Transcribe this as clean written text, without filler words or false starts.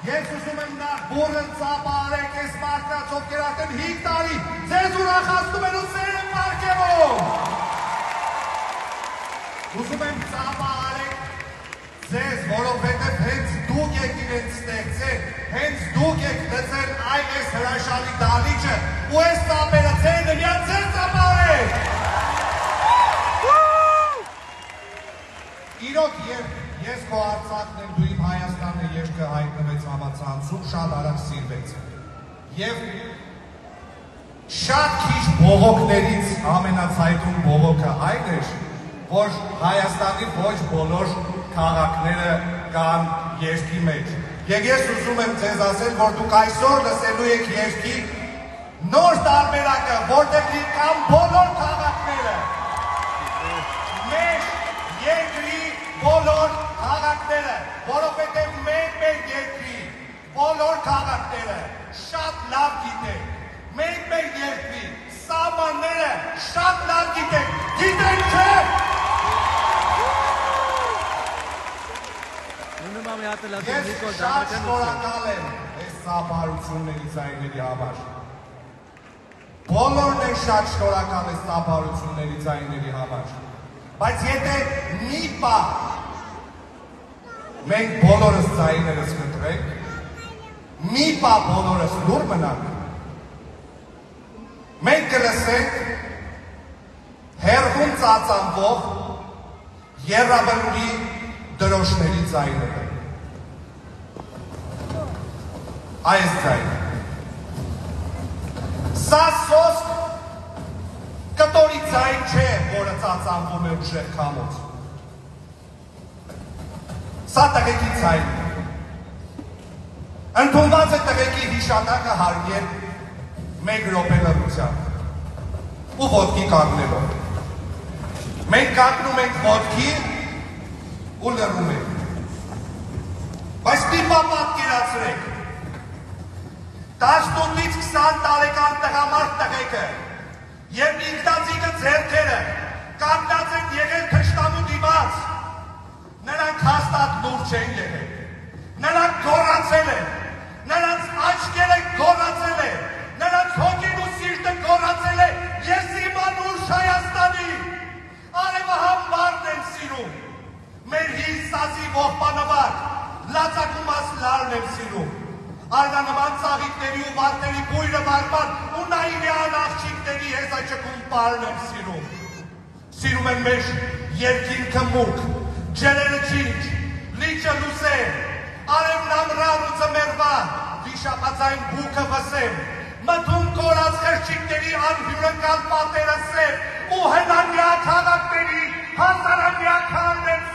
Ես ուզում եմ նա բուրըն ծապարեք ես մարդրացով կերատեն հիգ տարի, ձեզ ուրախացնում են ու սեր եմ պարկևում։ Ուզում եմ ծապարեք ձեզ, որովհետև հենց դուք եք իրենց ստեղծել, հենց դուք եք լծել այս հրաշալի դալիճը ու այս ծապերը ձերն եմ, յա ձեր ծապարեք։ Իրոք ես քո Արցախն եմ, դու իմ Հայաստանն է, երգը հայտնվեց համացանցում, շատ արագ սիրվեց։ Եվ շատ քիչ բողոքներից ամենացայտուն բողոքը այն էր, որ Հայաստանի ոչ բոլոր քաղաքները կան երգի մեջ։ Եվ ես ուզում եմ ձեզ ասել, որ դուք այսօր լսելու եք երգի նոր տարբերակը, որտեղ կան բոլոր քաղաքները։ Մեր երկրի բոլոր քաղաքները, որովհետև մենք մեր երկրի բոլոր քաղաքները շատ լավ գիտենք, մենք մեր երկրի սահմանները շատ լավ գիտենք, գիտենք չէ։ Ես շատ շնորհակալ եմ այս ծափարությունների ձայների համար։ Բոլորն են շատ շնորհակալ այս ծափարությունների ձայների համար։ Բայց եթե մի պահ մենք բոլորս ձայներս կտրենք, մի պահ բոլորս լուր մնանք, մենք կլսենք հեռվում ծածանվող եռաբլուրի դրոշների ձայները։ Այս ձայնը։ Սա սոսկ կտորի ձայն չէ, որը ծածանվում է ուժեղ քամոց։ Սա տղեկի ձայն է։ Ընդունված է տղեկի հիշատակը հարգել 1 րոպե լռությամբ ու ոտքի կանգնելով։ Մենք կանգնում ենք ոտքի ու լռում ենք։ Բայց մի պահ պատկերացրեք։ 18-ից 20 տարեկան տղամարդ տղեկը և ինքնաձիգը ձեռքերը կանգնած են եղել թշնամու դիմաց, նրանք հաստատ լուր չեն եղել, նրանք գոռացել են, նրանց աչքերը գոռացել են, նրանց հոգին ու սիրտը գոռացել է, ես իմ անուշ Հայաստանի, արևը համբարն եմ սիրում, մեր հին սազի ողբանավակ, լացակումած լարն եմ սիրում, Արնանման ծաղիկների ու վարտերի բույրը վարման ու նայիրյան աղջիկների հեզաչկում պարն եմ սիրում։ Սիրում եմ մեր երկին կմուկ, ջերերը չինչ, լիճը լուսեմ, արևն ամրան ու ծմերվան, վիշապացային բուկը վսեմ, մտում կորած խերչիկների անհյուրընկալ պատերը սեմ ու հնանյա քաղաքների հազարանյա քարն եմ